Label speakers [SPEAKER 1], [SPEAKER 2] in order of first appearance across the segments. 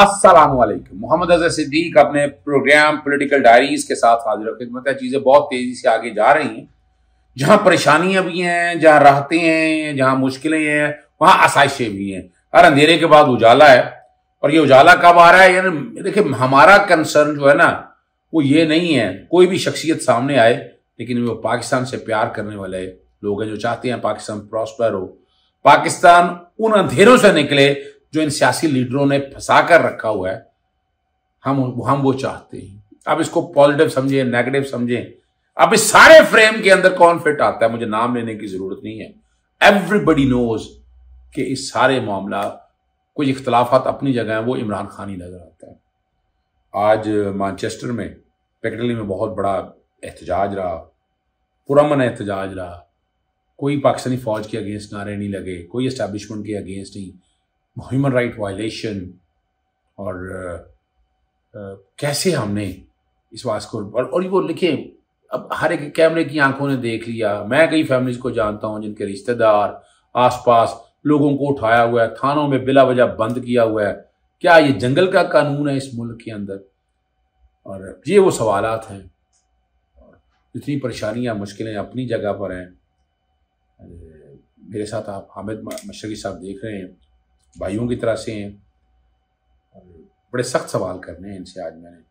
[SPEAKER 1] अस्सलामुअलैकुम। मोहम्मद अजहर सिद्दीक अपने programme political diaries के साथ हाजिर खिदमत है। चीजें बहुत तेजी से आगे जा रही हैं। जहां परेशानियां भी हैं, जहां राहतें हैं, जहां मुश्किलें हैं, वहां आसाइशें भी हैं। हर अंधेरे के बाद उजाला है। और ये उजाला कब आ रहा है? यानी देखिए, हमारा कंसर्न जो है ना, वो ये नहीं है कोई भी शख्सियत सामने आए, लेकिन वो पाकिस्तान से प्यार करने वाले लोग हैं जो चाहते हैं पाकिस्तान प्रॉस्पर हो, पाकिस्तान उन अंधेरों से निकले जो इन सियासी लीडरों ने फंसा कर रखा हुआ है। हम वो चाहते हैं। अब इसको पॉजिटिव समझें, नेगेटिव समझें, अब इस सारे फ्रेम के अंदर कौन फिट आता है, मुझे नाम लेने की जरूरत नहीं है। एवरीबडी नोज कि इस सारे मामला कुछ इख्तलाफात अपनी जगह है, वो इमरान खान ही नजर आता है। आज मैनचेस्टर में, पिकडिली में बहुत बड़ा एहतजाज रहा, पुरअमन एहतजाज रहा। कोई पाकिस्तानी फौज के अगेंस्ट नारे नहीं लगे, कोई एस्टैब्लिशमेंट के अगेंस्ट नहीं। ह्यूमन राइट वायलेशन और कैसे हमने इस बात को और वो लिखे, अब हर एक कैमरे की आंखों ने देख लिया। मैं कई फैमिलीज को जानता हूं जिनके रिश्तेदार आसपास लोगों को उठाया हुआ है, थानों में बिला वजह बंद किया हुआ है। क्या ये जंगल का कानून है इस मुल्क के अंदर? और ये वो सवालात हैं। इतनी परेशानियां, मुश्किलें अपनी जगह पर हैं। मेरे साथ आप हामिद मशरकी साहब देख रहे हैं, भाइयों की तरह से हैं और बड़े सख्त सवाल करने हैं इनसे आज मैंने।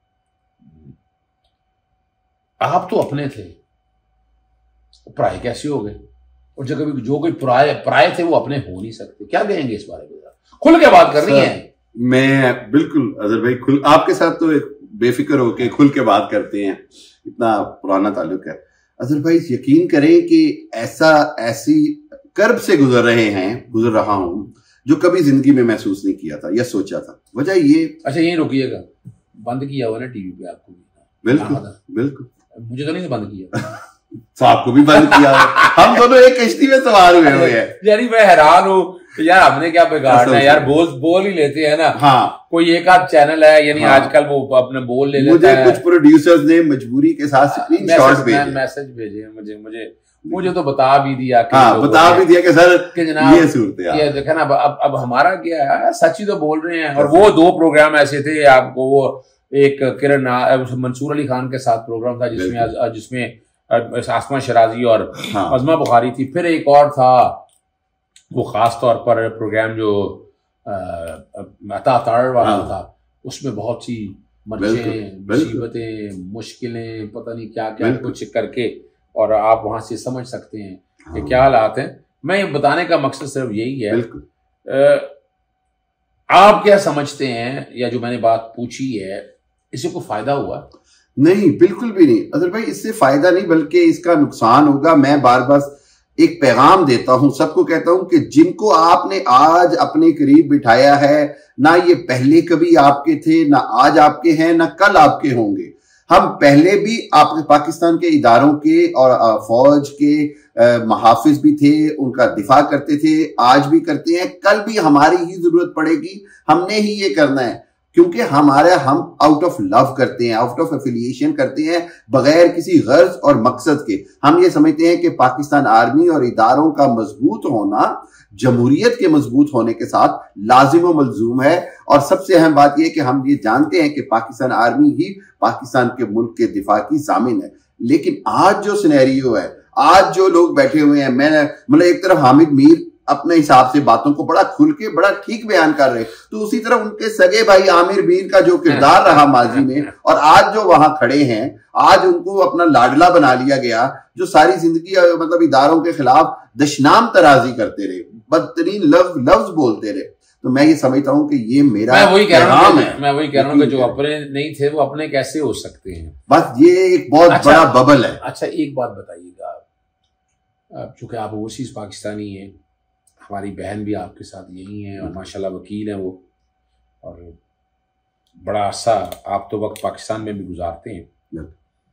[SPEAKER 1] आप तो अपने थे, पराए कैसे हो गए? और जब जो कोई पराए थे वो अपने हो नहीं सकते। क्या कहेंगे इस बारे में? खुल के बात करनी है।
[SPEAKER 2] मैं बिल्कुल अजहर भाई, खुल आपके साथ तो बेफिक्र होके खुल के बात करते हैं, इतना पुराना ताल्लुक है। अजहर भाई, यकीन करें कि ऐसी कर्ब से गुजर रहा हूं जो कभी जिंदगी में महसूस नहीं किया था या सोचा था। वजह ये,
[SPEAKER 1] अच्छा यही रुकिएगा, बंद किया हुआ ना टीवी पे आपको?
[SPEAKER 2] बिल्कुल बिल्कुल।
[SPEAKER 1] मुझे तो नहीं बंद किया।
[SPEAKER 2] तो आपको भी बंद किया। हम दोनों एक कश्ती में सवार हुए हुए हैं।
[SPEAKER 1] यानी मैं हैरान हूँ यार, हमने क्या बिगाड़ना है यार? बोल ही लेते हैं ना।
[SPEAKER 2] हाँ,
[SPEAKER 1] कोई एक आध चैनल है, यानी आजकल वो अपने बोल ले लेता है।
[SPEAKER 2] मुझे कुछ प्रोड्यूसर्स ने मजबूरी के साथ स्क्रीनशॉट भेजे,
[SPEAKER 1] मैसेज भेजे मुझे तो बता भी दिया कि
[SPEAKER 2] सर
[SPEAKER 1] कि जनाब
[SPEAKER 2] ये सूरत है।
[SPEAKER 1] ये देखा ना, अब हमारा क्या है, सच ही तो बोल रहे हैं। और वो दो प्रोग्राम ऐसे थे आपको, वो एक किरण मंसूर अली खान के साथ प्रोग्राम था जिसमें आसमा शराजी और अजमा बुखारी थी। फिर एक और था, वो खास तौर पर प्रोग्राम जो अता वाला था, उसमें बहुत सी मर्जें, मुसीबतें, मुश्किलें, पता नहीं क्या क्या कुछ करके, और आप वहां से समझ सकते हैं कि क्या हालात हैं। मैं ये बताने का मकसद सिर्फ यही है, आप क्या समझते हैं, या जो मैंने बात पूछी है, इससे कोई फायदा हुआ?
[SPEAKER 2] नहीं, बिल्कुल भी नहीं अजहर भाई, इससे फायदा नहीं बल्कि इसका नुकसान होगा। मैं बार बार एक पैगाम देता हूं, सबको कहता हूं कि जिनको आपने आज अपने करीब बिठाया है, ना ये पहले कभी आपके थे, ना आज आपके हैं, ना कल आपके होंगे। हम पहले भी आपके पाकिस्तान के इदारों के और फौज के मुहाफिज भी थे, उनका दिफा करते थे, आज भी करते हैं, कल भी हमारी ही जरूरत पड़ेगी। हमने ही ये करना है क्योंकि हम आउट ऑफ लव करते हैं, आउट ऑफ एफिलिएशन करते हैं, बगैर किसी गर्ज और मकसद के। हम ये समझते हैं कि पाकिस्तान आर्मी और इदारों का मजबूत होना जमहूरियत के मजबूत होने के साथ लाजिम और मलजूम है। और सबसे अहम बात यह कि हम ये जानते हैं कि पाकिस्तान आर्मी ही पाकिस्तान के मुल्क के दिफा की जामिन है। लेकिन आज जो सिनेरियो है, आज जो लोग बैठे हुए हैं, मैं मतलब एक तरफ हामिद मीर अपने हिसाब से बातों को बड़ा खुल के बड़ा ठीक बयान कर रहे, तो उसी तरह उनके सगे भाई आमिर मीर का जो किरदार रहा माजी में, और आज जो वहां खड़े हैं, आज उनको अपना लाडला बना लिया गया, जो सारी जिंदगी मतलब इदारों के खिलाफ दशनाम तराजी करते रहे, बदतरीन लफ्ज बोलते रहे। तो मैं ये समझता हूं कि ये मेरा
[SPEAKER 1] मैं वही कह रहा हूं कि जो अपने नहीं थे वो अपने कैसे हो सकते हैं?
[SPEAKER 2] बस ये एक बहुत बड़ा बबल है।
[SPEAKER 1] अच्छा एक बात बताइएगा, चूंकि आप ओवरसीज पाकिस्तानी हैं, हमारी बहन भी आपके साथ यही है और माशाल्लाह वकील हैं वो, और बड़ा अरसा आप तो वक्त पाकिस्तान में भी गुजारते हैं।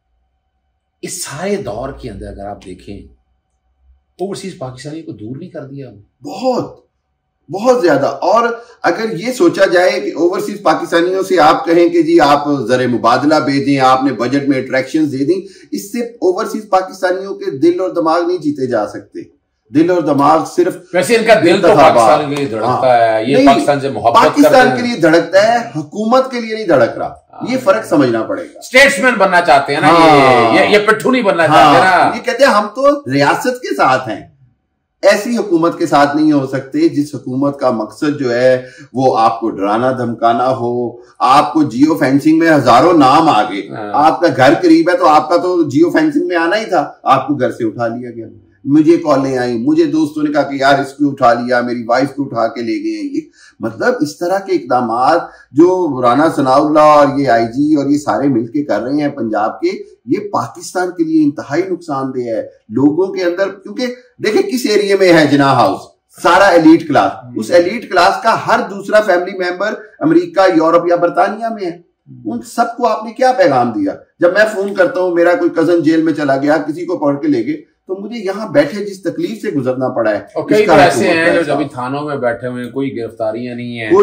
[SPEAKER 1] इस सारे दौर के अंदर अगर आप देखें, ओवरसीज पाकिस्तानी को दूर नहीं कर दिया? बहुत
[SPEAKER 2] बहुत ज्यादा। और अगर ये सोचा जाए कि ओवरसीज पाकिस्तानियों से आप कहें कि जी आप जरे मुबादला भेजें, आपने बजट में अट्रैक्शन दे दी, इससे ओवरसीज पाकिस्तानियों के दिल और दिमाग नहीं जीते जा सकते। दिल और दिमाग सिर्फ,
[SPEAKER 1] वैसे इनका दिल तो पाकिस्तान के लिए धड़कता है, ये पाकिस्तान से मोहब्बत
[SPEAKER 2] पाकिस्तान के लिए धड़कता है, हुकूमत के लिए नहीं धड़क रहा। ये फर्क समझना पड़ेगा।
[SPEAKER 1] स्टेट्समैन बनना चाहते हैं ना, ये पिट्ठू नहीं बनना चाहते ना।
[SPEAKER 2] ये कहते हैं हम तो रियासत के साथ हैं, ऐसी हुकूमत के साथ नहीं हो सकते जिस हुकूमत का मकसद जो है वो आपको डराना धमकाना हो, आपको जियो फेंसिंग में हजारों नाम आ गए। आपका घर करीब है तो आपका तो जियो फेंसिंग में आना ही था, आपको घर से उठा लिया गया। मुझे कॉलें आई, मुझे दोस्तों ने कहा कि यार इसको उठा लिया, मेरी वाइफ को उठा के ले गए। ये मतलब इस तरह के इकदाम जो राना सनाउल्लाह और ये आईजी और ये सारे मिलके कर रहे हैं पंजाब के, ये पाकिस्तान के लिए इंतहाई नुकसानदेह है। लोगों के अंदर, क्योंकि देखिए किस एरिया में है जिन्ना हाउस, सारा एलीट क्लास, उस एलीट क्लास का हर दूसरा फैमिली मेंबर अमेरिका, यूरोप या बर्तानिया में है। उन सबको आपने क्या पैगाम दिया? जब मैं फोन करता हूं मेरा कोई कजन जेल में चला गया, किसी को पकड़ के ले गए, तो मुझे यहाँ बैठे जिस तकलीफ से गुजरना पड़ा है।
[SPEAKER 1] और कई तो ऐसे हैं जो अभी थानों में बैठे हुए हैं, कोई गिरफ्तारियां नहीं है,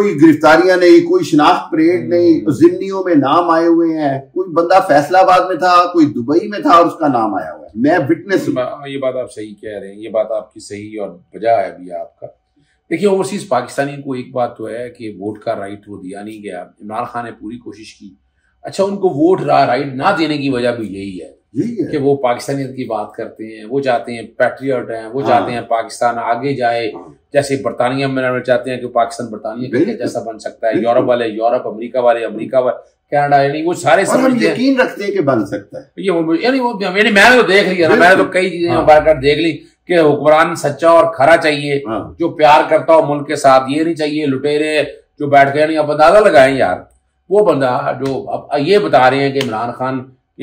[SPEAKER 2] कोई शिनाख्त परेड नहीं, जिम्नियों में नाम आए हुए हैं। कोई बंदा फैसलाबाद में था, कोई दुबई में था और उसका नाम आया हुआ है। मैं विटनेस हूं।
[SPEAKER 1] ये बात आप सही कह रहे हैं, ये बात आपकी सही और वजह है भी आपका। देखिए ओवरसीज पाकिस्तानियों को एक बात तो है कि वोट का राइट वो दिया नहीं गया। इमरान खान ने पूरी कोशिश की, अच्छा उनको वोट राइट ना देने की वजह भी यही है कि वो पाकिस्तानियत की बात करते हैं, वो चाहते हैं पैट्रियट हैं, वो चाहते हैं पाकिस्तान आगे जाए। जैसे बर्तानिया में चाहते हैं कि पाकिस्तान बर्तानिया के जैसा बन सकता है, यूरोप वाले यूरोप, अमेरिका वाले कनाडा, यानी वो सारे समझते हैं,
[SPEAKER 2] यकीन रखते हैं कि बन सकता है।
[SPEAKER 1] यानी वो मैंने तो देख लिया ना, मैंने तो कई चीजें बार देख ली कि हुक्मरान सच्चा और खरा चाहिए, जो प्यार करता हो मुल्क के साथ। ये नहीं चाहिए लुटेरे जो बैठ गए। नहीं आप अंदाजा लगाएं यार, वो बंदा जो अब ये बता रहे हैं कि इमरान खान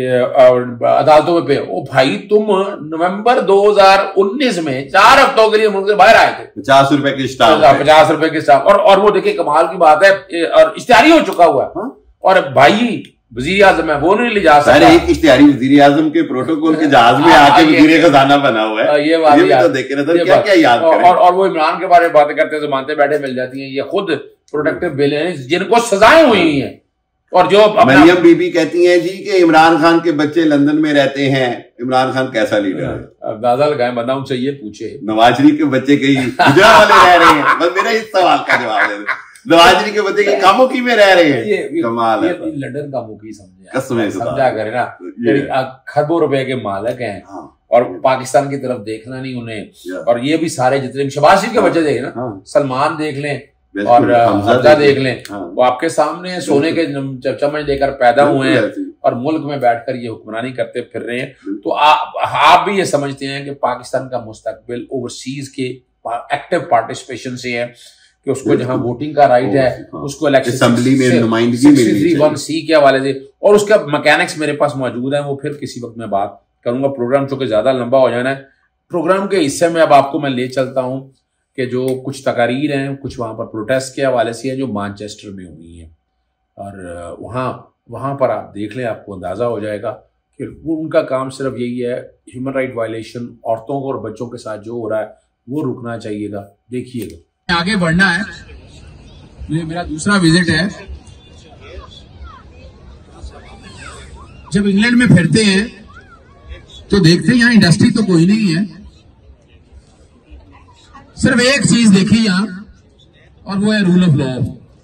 [SPEAKER 1] अदालतों में पे, ओ भाई तुम नवंबर 2019 में 4 हफ्तों के लिए मुल्क से बाहर आए थे,
[SPEAKER 2] 50 रुपए के स्टाफ,
[SPEAKER 1] 50 रुपए के स्टाफ। और वो देखिए कमाल की बात है, और इश्तिहारी हो चुका हुआ है। और भाई वजीर आजम है, वो नहीं ले जा सकता।
[SPEAKER 2] एक इश्तिहारी वजीर आजम के प्रोटोकॉल के जहाज में आके वजीर खजाना बना हुआ है। ये बात भी तो देखे ना, क्या क्या याद करें।
[SPEAKER 1] और वो इमरान के बारे में बातें करते हैं तो मानते बैठे मिल जाती हैं। ये खुद प्रोटेक्टिव बिल है जिनको सजाएं हुई हैं। और जो
[SPEAKER 2] मरियम बीबी कहती हैं जी कि इमरान खान के बच्चे लंदन में रहते हैं, इमरान खान कैसा लीडर है?
[SPEAKER 1] अंदाजा लगाए, बंदा उनसे ये पूछे
[SPEAKER 2] नवाज शरीफ के बच्चे कहीं गुजरात वाले रह रहे हैं। बस मेरा इस सवाल का जवाब दे दो, नवाज शरीफ के बच्चे कहीं कामुकी में रह रहे हैं। कमाल है,
[SPEAKER 1] लंदन का मुखी समझा करे ना, खरबों रुपए के मालिक हैं। और पाकिस्तान की तरफ देखना नहीं उन्हें। और ये भी सारे जितने शहबाज शरीफ के बच्चे देखें ना, सलमान देख लें और हमजा देख लें, वो आपके सामने सोने के चम्मच देकर पैदा हुए हैं और मुल्क में बैठकर ये हुक्मरानी करते फिर रहे हैं। तो आप भी ये समझते हैं कि पाकिस्तान का मुस्तकबिल ओवरसीज के एक्टिव पार्टिसिपेशन से है, कि उसको जहां वोटिंग का राइट है, उसको इलेक्शन
[SPEAKER 2] असेंबली में नुमाइंदगी मिलनी चाहिए
[SPEAKER 1] 1C के हवाले से। और उसका मैकेनिक्स मेरे पास मौजूद है, वो फिर किसी वक्त मैं बात करूंगा। प्रोग्राम चूंकि ज्यादा लंबा हो जाना है, प्रोग्राम के हिस्से में अब आपको मैं ले चलता हूं कि जो कुछ तकारीर हैं, कुछ वहां पर प्रोटेस्ट के हवाले से हैं जो मैनचेस्टर में हुई हैं। और वहां पर आप देख लें, आपको अंदाजा हो जाएगा कि उनका काम सिर्फ यही है, ह्यूमन राइट वायलेशन औरतों को और बच्चों के साथ जो हो रहा है वो रुकना चाहिएगा। देखिएगा,
[SPEAKER 3] आगे बढ़ना है। मेरा दूसरा विजिट है। जब इंग्लैंड में फिरते हैं तो देखते हैं यहाँ इंडस्ट्री तो कोई नहीं है, सिर्फ एक चीज देखी यहां, और वो है रूल ऑफ लॉ।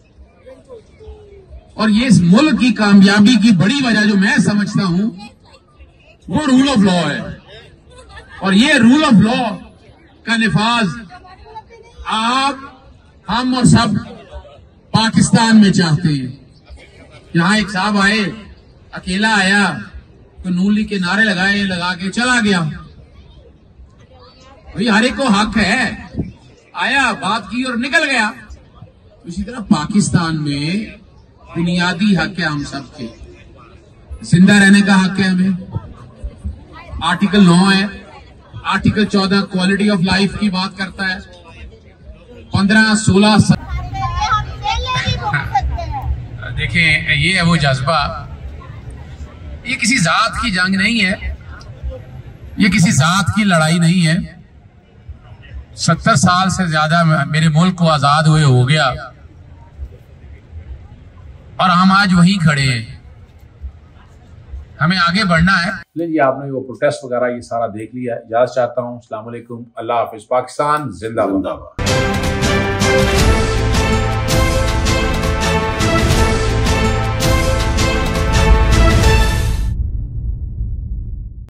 [SPEAKER 3] और ये इस मुल्क की कामयाबी की बड़ी वजह जो मैं समझता हूं वो रूल ऑफ लॉ है। और ये रूल ऑफ लॉ का निफाज आप, हम और सब पाकिस्तान में चाहते हैं। यहां एक साहब आए, अकेला आया तो नून लीग के नारे लगा के चला गया। भाई हर एक को हक है, आया बात की और निकल गया। इसी तरह पाकिस्तान में बुनियादी हक है हम सबके, जिंदा रहने का हक है हमें। आर्टिकल 9 है, आर्टिकल 14 क्वालिटी ऑफ लाइफ की बात करता है, 15, 16। देखें ये है वो जज्बा, ये किसी जात की जंग नहीं है, ये किसी जात की लड़ाई नहीं है। 70 साल से ज्यादा मेरे मुल्क को आजाद हुए हो गया और हम आज वहीं खड़े हैं। हमें आगे बढ़ना है।
[SPEAKER 1] जी आपने वो प्रोटेस्ट वगैरह ये सारा देख लिया है। इजाजत चाहता हूँ। अस्सलाम वालेकुम, अल्लाह हाफिज, पाकिस्तान जिंदाबाद।